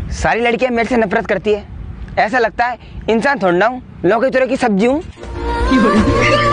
सारी लड़कियां मेरे से नफरत करती है। ऐसा लगता है इंसान थोड़ा ना हूँ, लौकी तुरई की सब्जी हूँ।